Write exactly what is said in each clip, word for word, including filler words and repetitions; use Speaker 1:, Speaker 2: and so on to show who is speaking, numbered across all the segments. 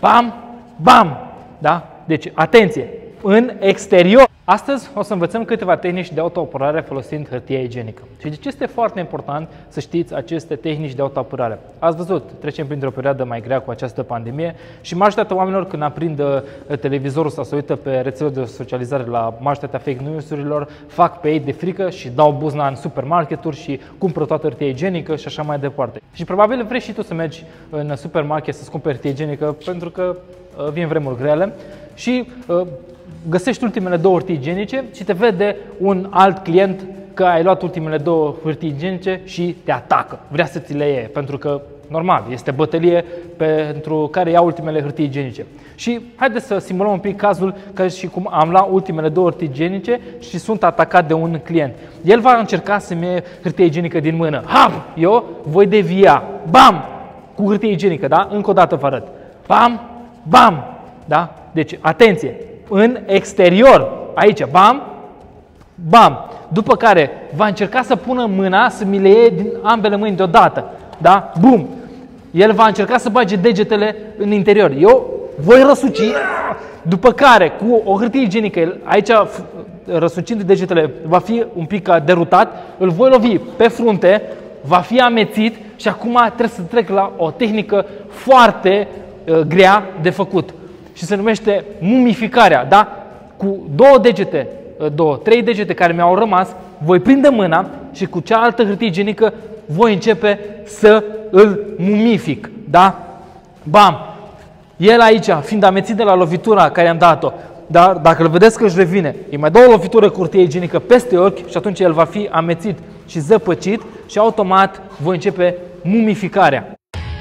Speaker 1: bam, bam, da? Deci, atenție, în exterior. Astăzi o să învățăm câteva tehnici de autoapărare folosind hârtie igienică. Și de ce este foarte important să știți aceste tehnici de autoapărare? Ați văzut, trecem printr-o perioadă mai grea cu această pandemie și majoritatea oamenilor când aprind televizorul sau se uită pe rețelele de socializare la majoritatea fake news-urilor, fac pe ei de frică și dau buzna în supermarketuri și cumpără toată hârtie igienică și așa mai departe. Și probabil vrei și tu să mergi în supermarket să-ți cumperi hârtie igienică pentru că vin vremuri grele și găsești ultimele două hârtii igienice și te vede un alt client că ai luat ultimele două hârtii igienice și te atacă. Vrea să ți le iei, pentru că, normal, este bătălie pentru care ia ultimele hârtii igienice. Și haideți să simulăm un pic cazul ca și cum am luat ultimele două hârtii igienice și sunt atacat de un client. El va încerca să-mi iei hârtie igienică din mână. Hap! Eu voi devia. Bam! Cu hârtie igienică, da? Încă o dată vă arăt. Bam! Bam! Da? Deci, atenție! În exterior, aici, bam, bam. După care va încerca să pună mâna, să mi le iei din ambele mâini deodată, da? Bum! El va încerca să bage degetele în interior. Eu voi răsuci, după care, cu o hârtie igienică, aici, răsucind degetele, va fi un pic derutat, îl voi lovi pe frunte, va fi amețit și acum trebuie să trec la o tehnică foarte uh, grea de făcut. Și se numește mumificarea, da? Cu două degete, două, trei degete care mi-au rămas, voi prinde mâna și cu cealaltă hârtie igienică voi începe să îl mumific, da? Bam! El aici, fiind amețit de la lovitura care i-am dat-o, dar dacă îl vedeți că își revine, îi mai dau o lovitură cu hârtie igienică peste ochi și atunci el va fi amețit și zăpăcit și automat voi începe mumificarea.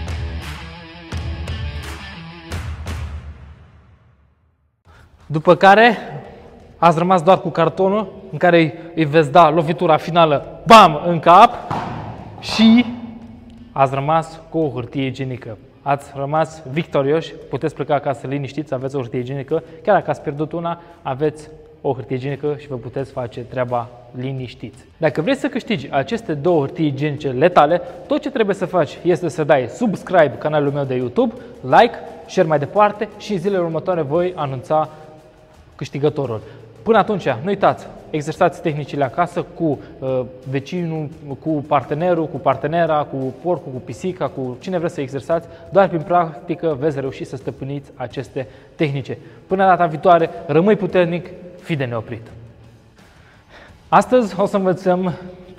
Speaker 1: După care ați rămas doar cu cartonul în care îi veți da lovitura finală, bam, în cap și ați rămas cu o hârtie igienică. Ați rămas victorioși, puteți pleca acasă liniștiți, aveți o hârtie igienică, chiar dacă ați pierdut una, aveți o hârtie igienică și vă puteți face treaba liniștiți. Dacă vrei să câștigi aceste două hârtii igienice letale, tot ce trebuie să faci este să dai subscribe canalul meu de YouTube, like, share mai departe și în zilele următoare voi anunța câștigătorul. Până atunci, nu uitați, exersați tehnicile acasă cu uh, vecinul, cu partenerul, cu partenera, cu porcul, cu pisica, cu cine vreți să exersați. Doar prin practică veți reuși să stăpâniți aceste tehnice. Până data viitoare, rămâi puternic, fii de neoprit. Astăzi o să învățăm...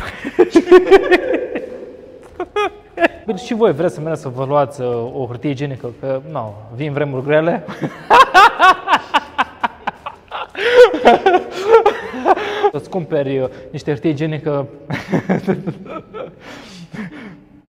Speaker 1: Și voi vreți să mergeți să vă luați uh, o hârtie igienică, că nu, vin vremuri grele. Să-ți cumperi niște hârtie igienică